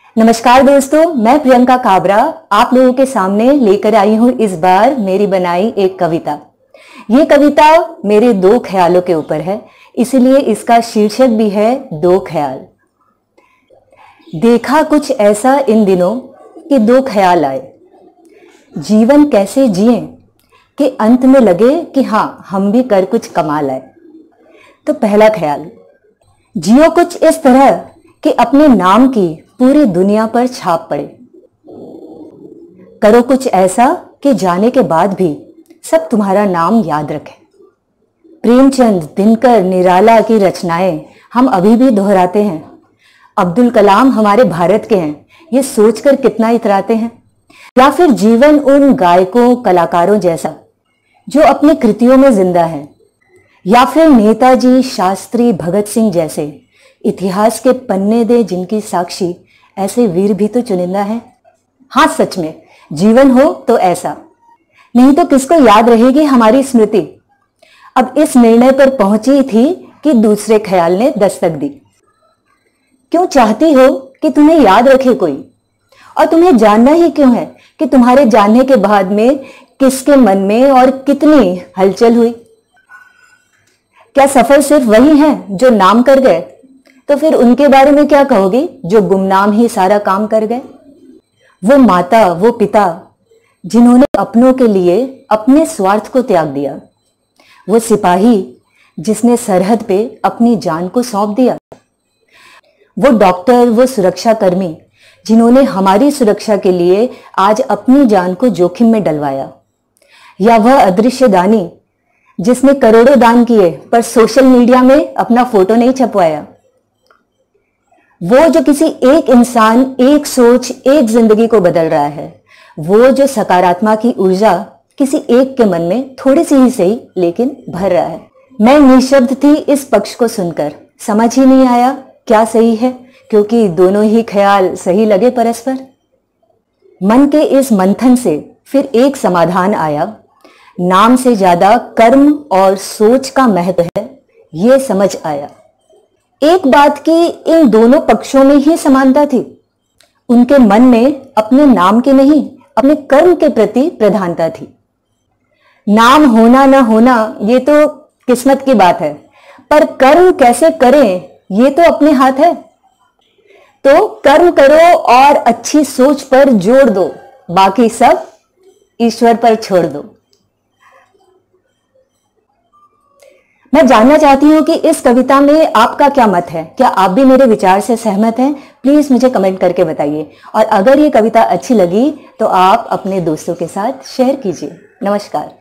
नमस्कार दोस्तों, मैं प्रियंका काबरा आप लोगों के सामने लेकर आई हूं इस बार मेरी बनाई एक कविता। ये कविता मेरे दो ख्यालों के ऊपर है, इसीलिए इसका शीर्षक भी है दो ख्याल। देखा कुछ ऐसा इन दिनों कि दो ख्याल आए, जीवन कैसे जिएं कि अंत में लगे कि हाँ हम भी कर कुछ कमाल आए। तो पहला ख्याल, जियो कुछ इस तरह कि अपने नाम की पूरी दुनिया पर छाप पड़े। करो कुछ ऐसा कि जाने के बाद भी सब तुम्हारा नाम याद रखें। प्रेमचंद, दिनकर, निराला की रचनाएं हम अभी भी दोहराते हैं। अब्दुल कलाम हमारे भारत के हैं, ये सोचकर कितना इतराते हैं। या फिर जीवन उन गायकों कलाकारों जैसा जो अपनी कृतियों में जिंदा है। या फिर नेताजी, शास्त्री, भगत सिंह जैसे इतिहास के पन्ने दे जिनकी साक्षी ऐसे वीर भी तो चुनिंदा है। हाँ, सच में जीवन हो तो ऐसा, नहीं तो किसको याद रहेगी हमारी स्मृति। अब इस निर्णय पर पहुंची थी कि दूसरे ख्याल ने दस्तक दी। क्यों चाहती हो कि तुम्हें याद रखे कोई, और तुम्हें जानना ही क्यों है कि तुम्हारे जानने के बाद में किसके मन में और कितनी हलचल हुई। क्या सफल सिर्फ वही हैं जो नाम कर गए? तो फिर उनके बारे में क्या कहोगी जो गुमनाम ही सारा काम कर गए? वो माता, वो पिता जिन्होंने अपनों के लिए अपने स्वार्थ को त्याग दिया। वो सिपाही जिसने सरहद पे अपनी जान को सौंप दिया। वो डॉक्टर, वो सुरक्षा कर्मी जिन्होंने हमारी सुरक्षा के लिए आज अपनी जान को जोखिम में डलवाया। या वह अदृश्य दानी जिसने करोड़ों दान किए पर सोशल मीडिया में अपना फोटो नहीं छपवाया। वो जो किसी एक इंसान, एक सोच, एक जिंदगी को बदल रहा है। वो जो सकारात्मक की ऊर्जा किसी एक के मन में थोड़ी सी ही सही लेकिन भर रहा है। मैं निशब्द थी इस पक्ष को सुनकर, समझ ही नहीं आया क्या सही है, क्योंकि दोनों ही ख्याल सही लगे परस्पर। मन के इस मंथन से फिर एक समाधान आया। नाम से ज्यादा कर्म और सोच का महत्व है, ये समझ आया। एक बात की इन दोनों पक्षों में ही समानता थी। उनके मन में अपने नाम के नहीं, अपने कर्म के प्रति प्रधानता थी। नाम होना न होना ये तो किस्मत की बात है, पर कर्म कैसे करें ये तो अपने हाथ है। तो कर्म करो और अच्छी सोच पर जोड़ दो, बाकी सब ईश्वर पर छोड़ दो। मैं जानना चाहती हूं कि इस कविता में आपका क्या मत है। क्या आप भी मेरे विचार से सहमत हैं? प्लीज मुझे कमेंट करके बताइए। और अगर ये कविता अच्छी लगी तो आप अपने दोस्तों के साथ शेयर कीजिए। नमस्कार।